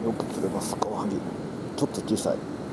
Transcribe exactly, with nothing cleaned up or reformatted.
よく釣れますカワハギ。ちょっと小さい。